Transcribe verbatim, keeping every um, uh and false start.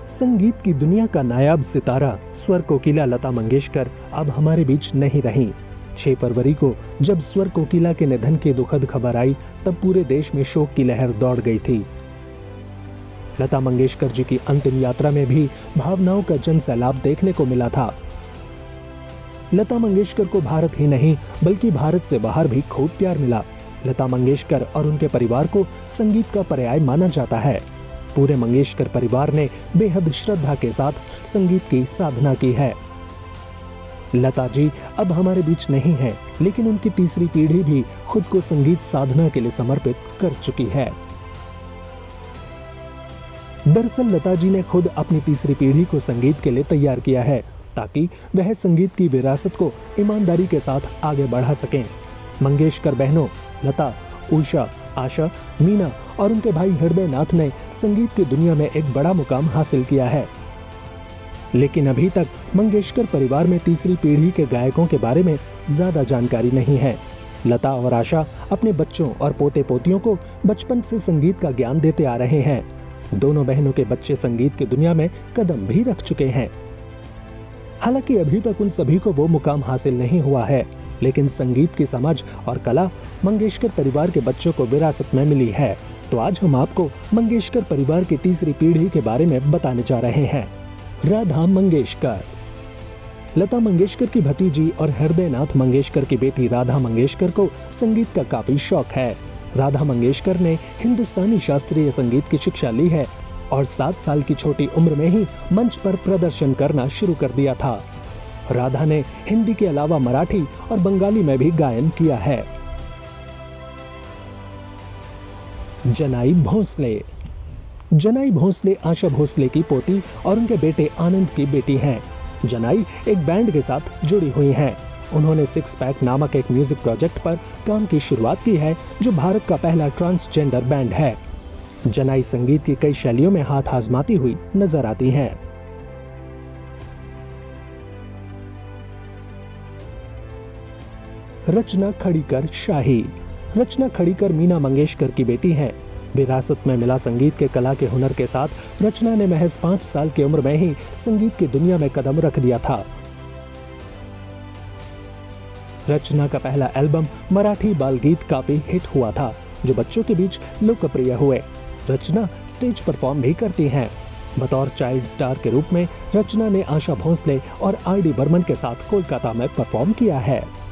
संगीत की दुनिया का नायाब सितारा स्वर कोकिला लता मंगेशकर अब हमारे बीच नहीं रही। छह फरवरी को जब स्वर कोकिला के निधन की दुखद खबर आई, तब पूरे देश में शोक की लहर दौड़ गई थी। लता मंगेशकर जी की अंतिम यात्रा में भी भावनाओं का जन सैलाब देखने को मिला था। लता मंगेशकर को भारत ही नहीं बल्कि भारत से बाहर भी खूब प्यार मिला। लता मंगेशकर और उनके परिवार को संगीत का पर्याय माना जाता है। पूरे मंगेशकर परिवार ने बेहद श्रद्धा के साथ संगीत की साधना की है। लता जी अब हमारे बीच नहीं है, लेकिन उनकी तीसरी पीढ़ी भी खुद को संगीत साधना के लिए समर्पित कर चुकी है। दरअसल लता जी ने खुद अपनी तीसरी पीढ़ी को संगीत के लिए तैयार किया है, ताकि वह संगीत की विरासत को ईमानदारी के साथ आगे बढ़ा सकें। मंगेशकर बहनों लता, उषा, आशा, मीना और उनके भाई हृदय नाथ ने संगीत की दुनिया में एक बड़ा मुकाम हासिल किया है। लेकिन अभी तक मंगेशकर परिवार में तीसरी पीढ़ी के गायकों के बारे में ज्यादा जानकारी नहीं है। लता और आशा अपने बच्चों और पोते पोतियों को बचपन से संगीत का ज्ञान देते आ रहे हैं। दोनों बहनों के बच्चे संगीत की दुनिया में कदम भी रख चुके हैं। हालांकि अभी तक उन सभी को वो मुकाम हासिल नहीं हुआ है, लेकिन संगीत की समझ और कला मंगेशकर परिवार के बच्चों को विरासत में मिली है। तो आज हम आपको मंगेशकर परिवार की तीसरी पीढ़ी के बारे में बताने जा रहे हैं। राधा मंगेशकर। लता मंगेशकर की भतीजी और हृदय नाथ मंगेशकर की बेटी राधा मंगेशकर को संगीत का काफी शौक है। राधा मंगेशकर ने हिंदुस्तानी शास्त्रीय संगीत की शिक्षा ली है और सात साल की छोटी उम्र में ही मंच पर प्रदर्शन करना शुरू कर दिया था। राधा ने हिंदी के अलावा मराठी और बंगाली में भी गायन किया है। जनाई भोसले। जनाई भोसले आशा भोसले की पोती और उनके बेटे आनंद की बेटी हैं। जनाई एक बैंड के साथ जुड़ी हुई हैं। उन्होंने सिक्स पैक नामक एक म्यूजिक प्रोजेक्ट पर काम की शुरुआत की है, जो भारत का पहला ट्रांसजेंडर बैंड है। जनाई संगीत की कई शैलियों में हाथ आजमाती हुई नजर आती हैं। रचना खड़ीकर शाही। रचना खड़ीकर मीना मंगेशकर की बेटी हैं। विरासत में मिला संगीत के कला के हुनर के साथ रचना ने महज पांच साल की उम्र में ही संगीत की दुनिया में कदम रख दिया था। रचना का पहला एल्बम मराठी बाल गीत काफी हिट हुआ था, जो बच्चों के बीच लोकप्रिय हुए। रचना स्टेज परफॉर्म भी करती हैं। बतौर चाइल्ड स्टार के रूप में रचना ने आशा भोसले और आर डी बर्मन के साथ कोलकाता में परफॉर्म किया है।